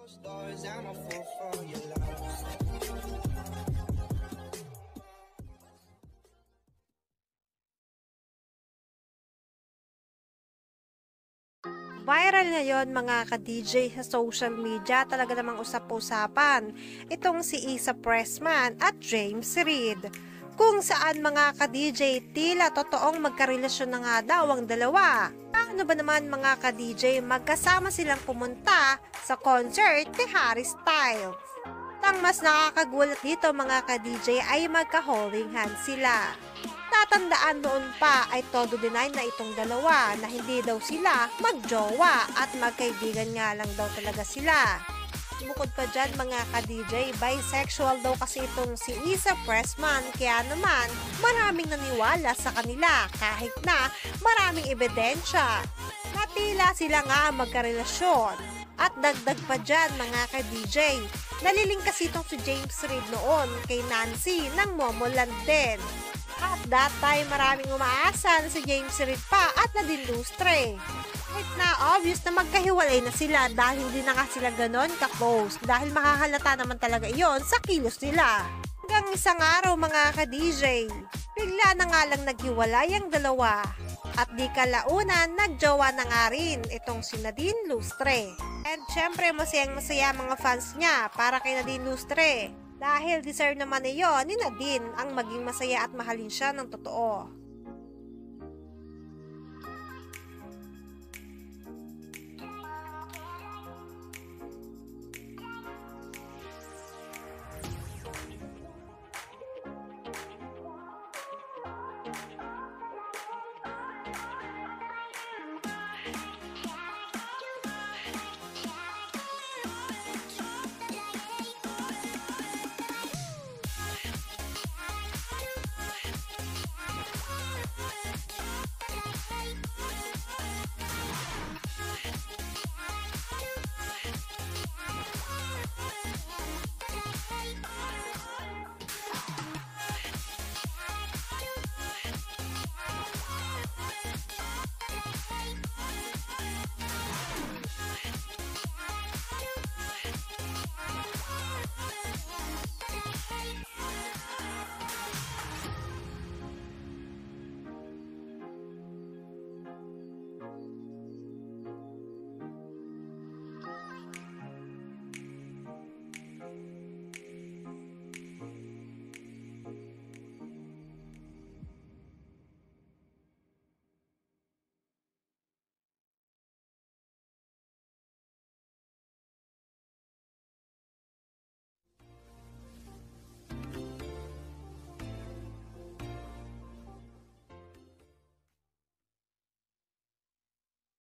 Viral ngayon mga ka-DJ sa social media, talaga namang usap-usapan itong si Isa Pressman at James Reid. Kung saan mga ka-DJ tila totoong magkarelasyon na nga daw ang dalawa. Paano ba naman mga ka-DJ magkasama silang pumunta sa concert ni Harry Styles? Ang mas nakakagulat dito mga ka-DJ ay magka-holding hands sila. Tatandaan noon pa ay todo deny na itong dalawa na hindi daw sila magjowa at magkaibigan nga lang daw talaga sila. Bukod pa dyan mga ka-DJ, bisexual daw kasi itong si Isa Pressman, kaya naman maraming naniwala sa kanila kahit na maraming ebidensya na tila sila nga magkarelasyon. At dagdag pa dyan mga ka-DJ, naliling kasi itong si James Reid noon kay Nancy ng Momoland din. At that time, maraming umaasa na si James Reid pa at nadilustre. Kahit na obvious na magkahiwalay na sila dahil hindi na nga sila ganon ka-close dahil makahalata naman talaga iyon sa kilos nila. Hanggang isang araw mga ka-DJ, bigla na nga lang naghiwalay ang dalawa. At di kalaunan, nagjowa na nga rin itong si Nadine Lustre. And syempre masayang-masaya mga fans niya para kay Nadine Lustre. Dahil deserve naman niyon ni Nadine ang maging masaya at mahalin siya ng totoo.